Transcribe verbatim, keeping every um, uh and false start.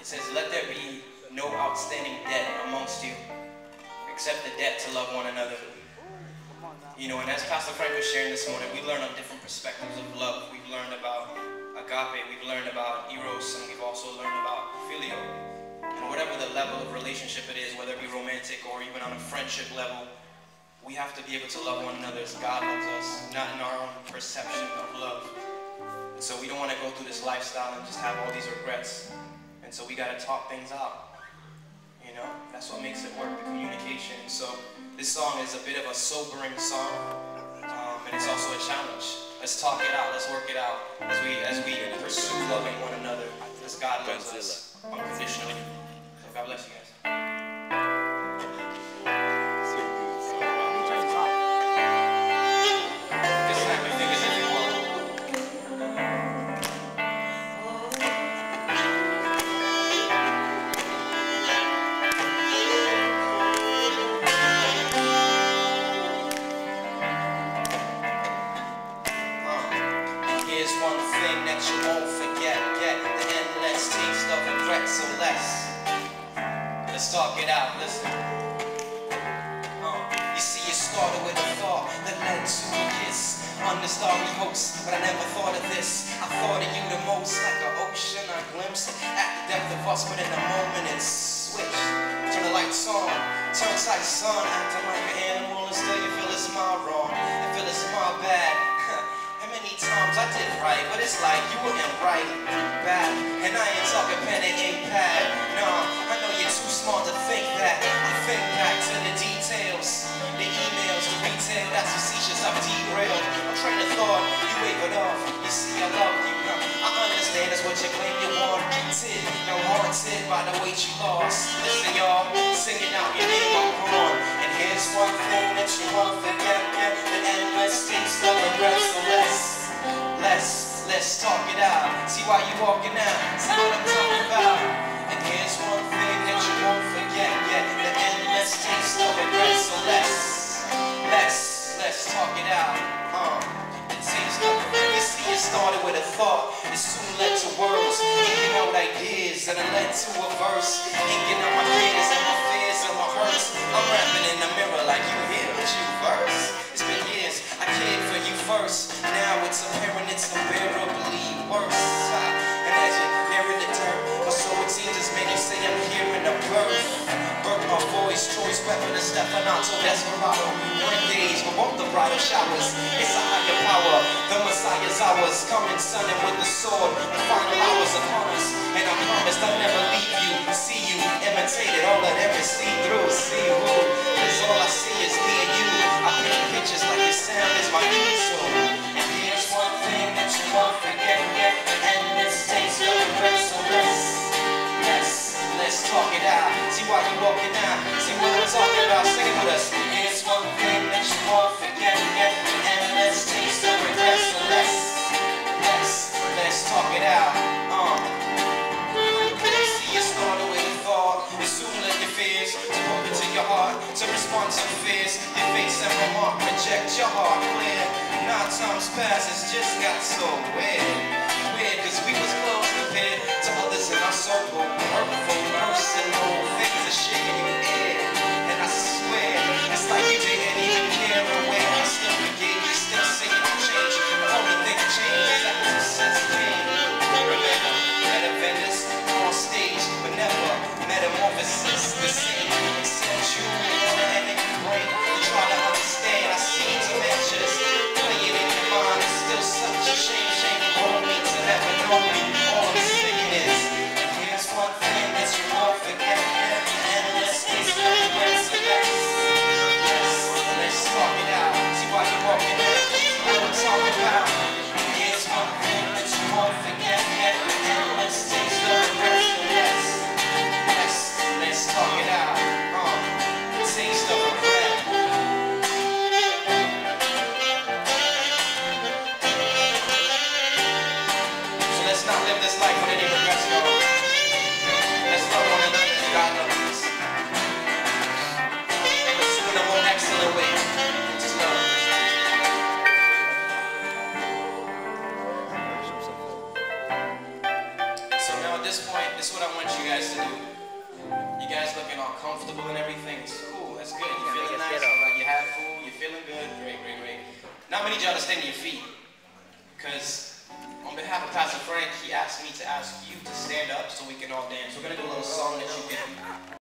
It says, let there be no outstanding debt amongst you, except the debt to love one another. You know, and as Pastor Frank was sharing this morning, we learned on different perspectives of love. We've learned about agape, we've learned about eros, and we've also learned about phileo. And whatever the level of relationship it is, whether it be romantic or even on a friendship level, we have to be able to love one another as God loves us, not in our own perception of love. And so we don't want to go through this lifestyle and just have all these regrets. And so we got to talk things out. You know, that's what makes it work, the communication. So this song is a bit of a sobering song, um, and it's also a challenge. Let's talk it out, let's work it out as we as we pursue loving one another as God loves us unconditionally. So God bless you guys. Let's talk it out, listen. Uh, you see, you started with a thought that led to a kiss on the starry host, but I never thought of this. I thought of you the most, like an ocean I glimpsed at the depth of us, but in a moment it switched. Turn the lights on, turn sight sun, acting like an animal, and still you feel it's my wrong, you feel it's my bad. How many times I did right, but it's like you wouldn't write back. And I ain't talking pen and ink pad. Nah, I know you're too smart to think that. I think back to the details, the emails, the retail, that's facetious, I've derailed. I'm train of thought, you wave it off. You see, I love you, huh? I understand that's what you claim you wanted. Now haunted by the weight you lost. Listen, y'all, singing out your name, I'm gone. And here's one thing that you won't forget, yeah, the endless taste of regret. So let's, let's, let's talk it out. See why you walking out, see what I'm talking about. And here's one thing that you won't forget, yeah, the endless taste of regret. So let's, let's, let's talk it out. Uh, the taste of regret. You see, it started with a thought, it soon led to words, inking out ideas, and it led to a verse, inking out my fears and my fears and my hurts. I'm rapping in the mirror like you hear, but you verse. It's been years, I cared for you first. Now it's apparent it's unbearably worse. And as you're nearing the dirt, my soul it seems as many say I'm hearing a birth. Birth my voice, choice weapon, a Stefanato Desperado. One days, but both the bridal showers. It's a higher power, the Messiah's hours. Coming sunning with the sword, the final hours upon us. And I promise I'll never leave you. See you, imitated, all that ever see through. See who, cause all I see is me and you. I paint pictures like your sound is my YouTube. And here's one thing that you won't forget, yeah, and this takes no regret. So let's, let's, let's talk it out. See why you walking out, see what I'm talking about, sing it with us. Here's one thing that you won't forget, yeah, and this takes no regret. So let's, let's, let's talk it out. Uh. See, you started with a thought, it soon led your fears to pump into your heart, to respond to fears. Your face and remark, project your heart clear. Nine times past, it's just got so weird. Weird, cause we was close compared to others in our circle. Hurtful, personal things are shaking you in. And I swear, it's like you didn't even care away. I still forgave you, still singing to change. The only thing that changed is that the success came. Remember, met a vendors on stage, but never metamorphosis the same. Except you want to end in your brain. You try to understand, I see dementias. Play it in your mind, it's still such a shame. Shame for me to never know me. this is what I want you guys to do. You guys looking all comfortable and everything. It's cool. That's good. You feeling nice? All right. You have food. You're feeling good. Great, great, great. Now I'm gonna need y'all to stand to your feet, because on behalf of Pastor Frank, he asked me to ask you to stand up so we can all dance. We're gonna do a little song that you can